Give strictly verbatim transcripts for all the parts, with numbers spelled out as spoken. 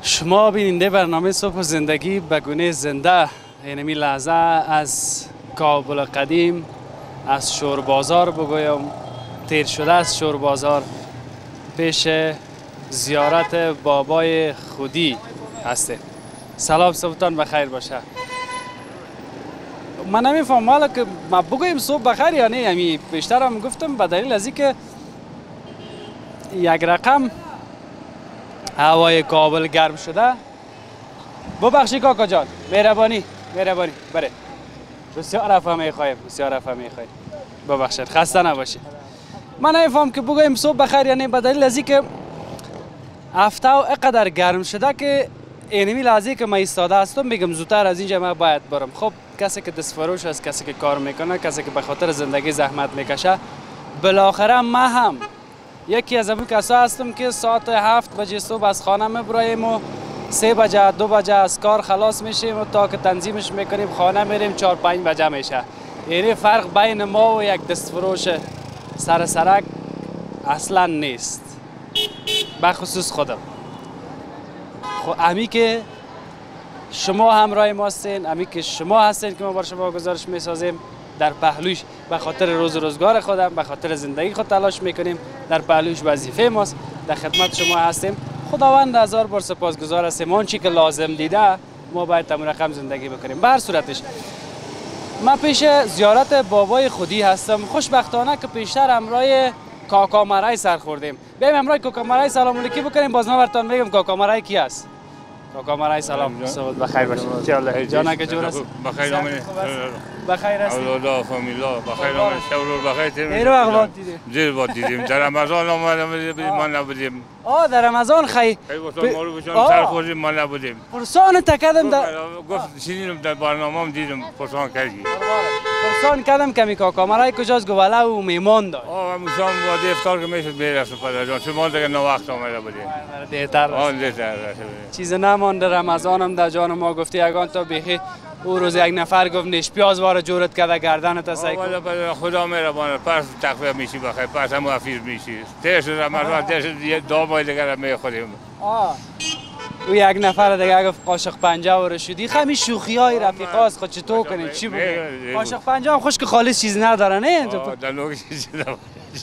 شما بیننده برنامه صبح زندگی به گونه زنده، اینمی لحظه از کابل قدیم، از شوربازار بگویم، تیر شده از شوربازار پیش زیارت بابای خودی هسته. سلام، صبحتان بخیر باشه. من نمیفهم حالا که ما بگویم صبح بخیر یا نه. یعنی بیشتر هم گفتم به دلیل از اینکه یک رقم هوای کابل گرم شده. ببخشید کاکا جان، مهربانی مهربانی بره. بسیار عفو میخوایم، بسیار عفو میخوایم. ببخشید، خسته نباشید. من نمیفهم که بگویم صبح بخیر یا نه به دلیل از اینکه هفته اینقدر گرم شده که اینمی لحظه که من ایستاده هستم میگم زودتر از اینجا من باید برم. خب کسی که دستفروش است، کسی که کار میکنه، کسی که به خاطر زندگی زحمت میکشه، بالاخره من هم یکی از اون کسا هستم که ساعت هفت بجه صبح از خانه میبرایم و سه بجه دو بجه از کار خلاص میشیم و تا که تنظیمش میکنیم خانه میریم چهار پنج بجه میشه. یعنی فرق بین ما و یک دستفروش سر سرک اصلا نیست، بخصوص خودم. خب امی که شما همراه ما هستین، امی که شما هستین که ما بر شما گزارش میسازیم، در پهلوش به خاطر روز روزگار خودم، به خاطر زندگی خود تلاش میکنیم، در پهلوش وظیفه ماست، در خدمت شما هستیم. خداوند هزار بار سپاسگزار هستیم. اون چی که لازم دیده ما باید تمام رقم زندگی بکنیم. به هر صورتش من پیش زیارت بابای خودی هستم. خوشبختانه که پیشتر همراه کاکا برای سر خوردیم. بیایم همراه کاکا برای سلام علیکی بکنیم، باز من براتون میگم کاکا برای کی است. کاکا برای سلام، صبح بخیر باشید. چاله جانا که جور است. بخیر آمین. بخیر است. اولادا فامیلا بخیر آمین. شورور بخیر تیم. ایرو وقت دیدیم. زیر وقت دیدیم. در رمضان آمدیم ما نبودیم. آه در رمضان خی. خی وقتا ما رو بچون سر خوردیم ما نبودیم. پرسان تکدم در. گفت شنیدم در برنامه‌ام دیدم پرسان کردی. پرسان کردم کمی کاکا مرای کجاست گواله و میمان داشت. آه موسام وادی افطار که میشد برسه پدر جان. شما دیگه نه وقت آمده بودیم. دیرتر. آه دیرتر. چیز نمانده. رمضان هم در جان ما گفتی یگان تا بیخی او روز یک نفر گفت نیش پیاز واره جورت کرده گردنت سایکو. والا خدا مهربانه. پس تقوی میشی بخیر. پس هم حفیظ میشی. تیش رمضان تیش دو ماه دیگه میخوریم. آه. او یک نفر دیگه گفت قاشق پنجه واره شدی. خمی شوخی های رفیقاست خود چطور کنید چی بگه؟ قاشق پنجه هم خوش که خالص چیز نداره نه؟ آه در نوعی چیزی نداره.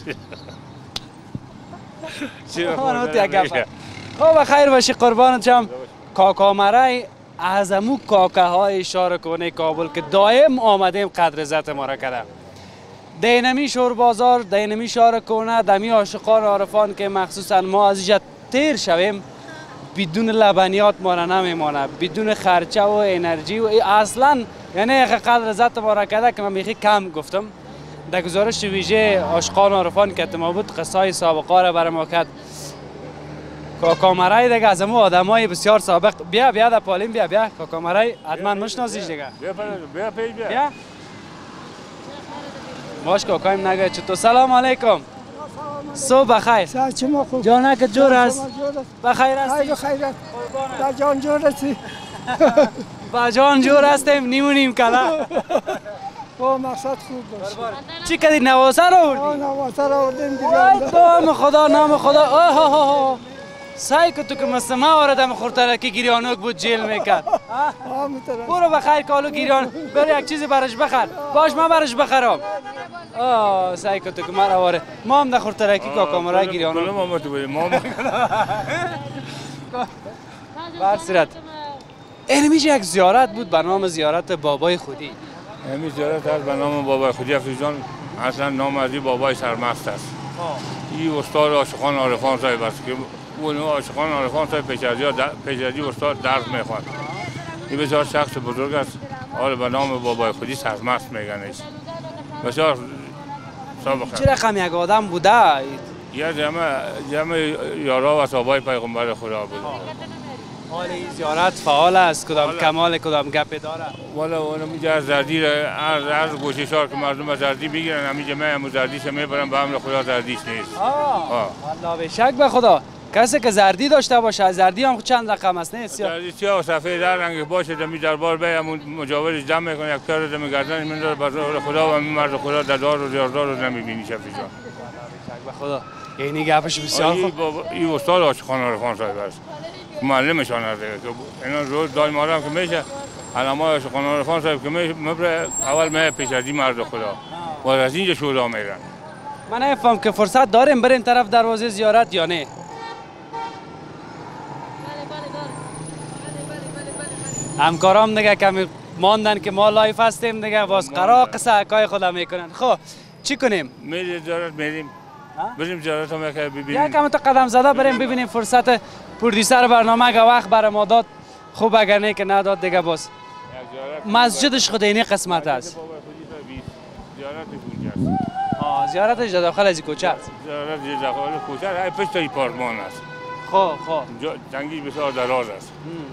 خب بخیر باشی قربانت شم. کاکا مرای از امو کاکه های اشاره کنه کابل که دائم آمدیم قدر عزت ما را کردم. دینمی شوربازار، دینمی اشاره کنه، دمی عاشقان عارفان که مخصوصا ما از اینجا تیر شویم بدون لبنیات ما را نمیمانه، بدون خرچه و انرژی و اصلا یعنی قدر عزت ما را کرده که من میخی کم گفتم. در گزارش ویژه عاشقان عارفان که ما بود قصه های سابقه را برای ما کرد. کاکا مرای دیگه از امو آدم های بسیار سابق. بیا بیا در پالیم بیا بیا کاکا مرای حتما مشناسیش دیگه. بیا بیا بیا بیا بیا باش کاکایم نگه چطور. سلام علیکم. صبح بخیر. سلام خوب. جانک جور است. بخیر هستی؟ خیر خیر. با جان جور هستی؟ با جان جور هستیم نیمونیم کلا. با مقصد خوب باشه. چی کردی نواسه رو آوردی؟ آه نواسه رو آوردیم دیگه. نام خدا نام خدا. آه آه آه. سعی که تو که مسمه آوردم خورتلکی گریانوک بود جیل میکرد. برو بخیر کالو گریان برو یک چیزی برش بخر. باش من برش بخرم. آه سعی که تو که مرا آوره ما هم در خورتلکی کاکا مرای گریانوک. کلم آمد بودیم ما بر صورت اینمیش یک زیارت بود به نام زیارت بابای خودی. همین زیارت هست به نام بابای خودی افریجان. اصلا نام ازی بابای سرمست است. این استاد عاشقان عارفان صاحب است که اون عاشقان عارفان صاحب پیشازی استاد درس میخواند. این بسیار شخص بزرگ است. حالا به نام بابای خودی سرمست میگنش. بسیار سابقه. چه رقم یک آدم بوده؟ یا جمع جمع یارا و صحابای پیغمبر خدا بود. حال این زیارت فعال است کدام کمال کدام گپ داره؟ والا اون میگه زردی را هر هر گوشه شار که مردم زردی بگیرن همیشه من هم زردیش میبرم به امر خدا زردیش نیست. آه والله به شک به خدا کسی که زردی داشته باشه زردی هم چند رقم است نه سیاه زردی سیاه و سفید در رنگ باشه دمی دربار بیامون مجاورش جمع میکنه یک کار دم گردن میندازه بر خدا و مرد خدا در دار و دیاردار رو نمیبینی شفیجان. به شک به خدا اینی گپش بسیار خوب. این استاد عاشقان عارفان صاحب است. معلمشان هست دیگه که اینا روز دای ما هم که میشه علمای عاشقان عارفان صاحب که میشه مبره اول میه پیش از این مرد خدا و از اینجا شورا میرن. من نفهم که فرصت داریم بریم طرف دروازه زیارت یا نه؟ همکارام دیگه کمی ماندن که ما لایف هستیم دیگه باز قرار قصه حکای خدا میکنن. خب چی کنیم؟ میریم زیارت میریم بریم زیارت هم یکی ببینیم. یکم تا قدم زده بریم ببینیم فرصت پردیسر برنامه که وقت برای ما داد خوب اگر نه که نداد دیگه باز مسجدش خود اینی قسمت است. زیارت اونجاست. آه زیارتش داخل از کوچه است. زیارت داخل کوچه است. پشت آپارتمان است. خب خب. جنگی بسیار دراز است.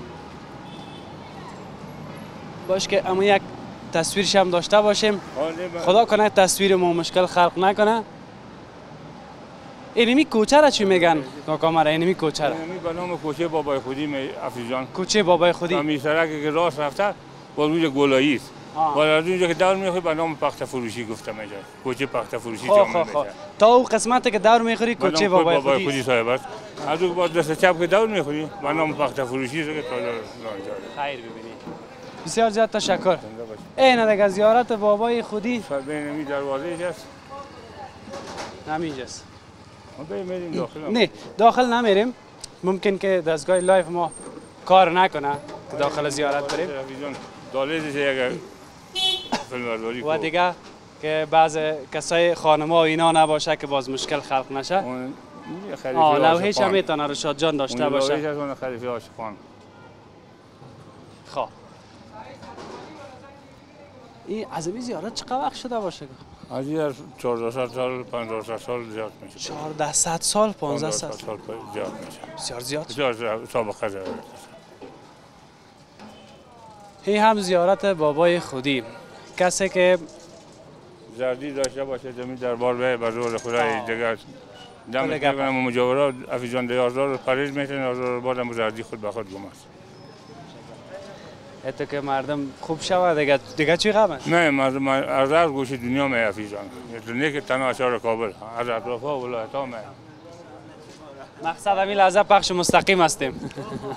باش که اما یک تصویرش هم داشته باشیم. خدا کنه تصویر ما مشکل خلق نکنه. اینمی کوچه را چی میگن کاکا مرا؟ اینمی کوچه را اینمی به نام کوچه بابای خودی می افریجان. کوچه بابای خودی. همین سرکی که راست رفته با روی گلایی است. و از اونجا که دور میخوری به نام پخت فروشی گفته میشه. کوچه پخت فروشی جامعه میشه. تا اون قسمتی که دور میخوری کوچه بابای خودی. بابای خودی صاحب است. از اون بعد دست چپ که دور میخوری به نام پخت فروشی است که تا خیر ببینی. بسیار زیاد تشکر. این دیگه زیارت بابای خودی. ببینیم دروازه است. همینجاست. میریم داخل. نه داخل نمیریم. ممکن که دستگاه لایف ما کار نکنه که داخل زیارت بریم. دالیزش یک فیلمبرداری و دیگه که بعض کسای خانما و اینا نباشه که باز مشکل خلق نشه. آه لوحه‌اش هم میتونه رشاد جان داشته باشه. لوحه‌اش از اون خلیفه عاشقان. خب این عظیمی زیارت چقدر وقت شده باشه؟ از این چهارصد سال پانصد سال زیاد میشه. چهارصد سال پانصد سال زیاد میشه. بسیار زیاد. بسیار سابقه داره. این هم زیارت بابای خودی. کسی که زردی داشته باشه زمین دربار به بزرگ خدای دیگر دم میکنم مجاورات افیجان دیازدار پریز میتونن از بعدم زردی خود به خود گم است. حتی که مردم خوب شود دیگه دیگه چی غم است؟ نه مردم از هر گوشه دنیا می افیجان. نه که تنها اشار کابل از اطراف ها ولایت ها می. مقصد همین لحظه پخش مستقیم هستیم.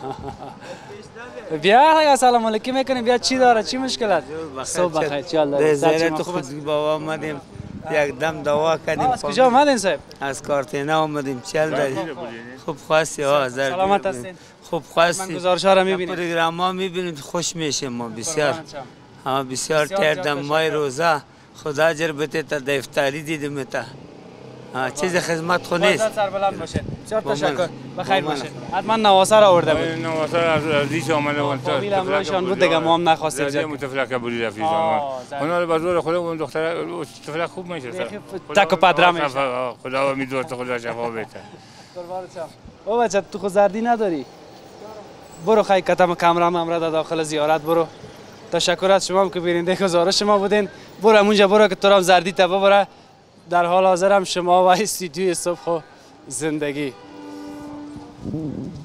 بیا سلام علیکم میکنیم. بیا چی داره چی مشکل است؟ صبح بخیر چال داره. زیارت خودی بابا آمدیم یک دم دوا کردیم. از کجا آمدین صاحب؟ از کارتینا آمدیم. چل داریم. خوب خواستی ها زرد. سلامت هستین. خوب خواستی. من گزارشات را میبینیم. پروگرام ها میبینیم خوش میشه ما بسیار. ها بسیار تردم مای روزه خدا اجر بده تا دفتری دیدم تا. ها چیز خدمت خو نیست. سر بلند باشه. بسیار تشکر. بخیر باشه. حتما نواسه را آورده بود. نواسه از ریش آمده بود. فامیل امروزشان بود دیگه ما هم نخواستیم. زدی متفلک بودی رفیقان. اونا به زور خود اون دختر تفلک خوب میشه. تک و پدرم میشه. خدا میدونه تو خدا شفا بده. او بچه تو خود زردی نداری؟ برو خیلی کتم کامرام امرا داخل زیارت برو. تشکر از شما که بیننده گزارش ما بودین. برو همونجا برو که تو را زردی تبا برو. در حال حاضر هم شما و استودیوی صبح زندگی